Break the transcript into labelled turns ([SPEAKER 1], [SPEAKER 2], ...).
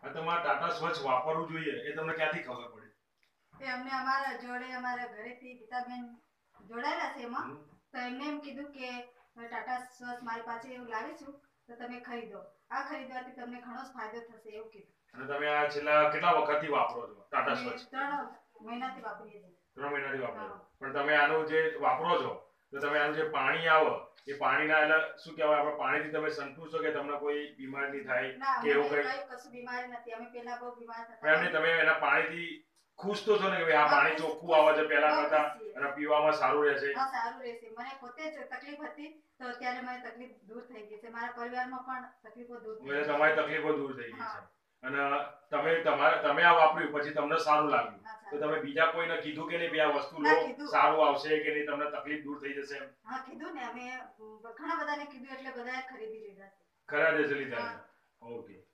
[SPEAKER 1] આ તમારે ટાટા સ્વચ્છ વાપરવું જોઈએ એ તમને ક્યાંથી ખબર પડી?
[SPEAKER 2] એ અમને અમારા જોડે અમારા ઘરેથી ગીતાબેન જોડાયેલા છે એમાં, તો એમને એમ કીધું કે ટાટા સ્વચ્છ મારી પાસે એવું લાવી છું તો તમે ખરીદો, આ ખરીદવાથી તમને ઘણો ફાયદો થશે એવું કીધું.
[SPEAKER 1] અને તમે આ છેલ્લા કેટલા વખતથી વાપરો છો ટાટા સ્વચ્છ?
[SPEAKER 2] 3 મહિનાથી વાપરીએ છીએ.
[SPEAKER 1] 3 મહિનાથી વાપરો છો. પણ તમે આનું જે વાપરો છો તો તમે આનું જે પાણી આવે એ પાણીના એટલે શું કહેવાય, આપણે પાણીથી તમે સંતુષ્ટ છો કે તમને કોઈ બીમારી થાય કે એવું
[SPEAKER 2] કઈ કશું બીમારી નથી. અમે પહેલા બહુ બીમાર હતા.
[SPEAKER 1] એમને તમે એના પાણીથી ખુશ તો છો ને કે આ પાણી ચોખ્ખું આવે છે પહેલા કરતા અને પીવામાં સારું રહેશે?
[SPEAKER 2] હા, સારું રહેશે. મને પોતે જ તકલીફ હતી તો અત્યારે મને તકલીફ દૂર થઈ ગઈ છે. મારા પરિવારમાં પણ તકલીફો દૂર થઈ ગઈ છે.
[SPEAKER 1] તમારી તકલીફો દૂર થઈ ગઈ છે અને તમે આ વાપર્યું પછી તમને સારું લાગ્યું તો તમે બીજા કોઈને કીધું કે નહીં આ વસ્તુ લો સારું આવશે કે નહીં, તમને તકલીફ દૂર થઈ જશે?
[SPEAKER 2] હા, કીધું ને. અમે ઘણા બધાને કીધું એટલે બધાએ ખરીદી લીધા છે.
[SPEAKER 1] ખરીદી લીધા. ઓકે.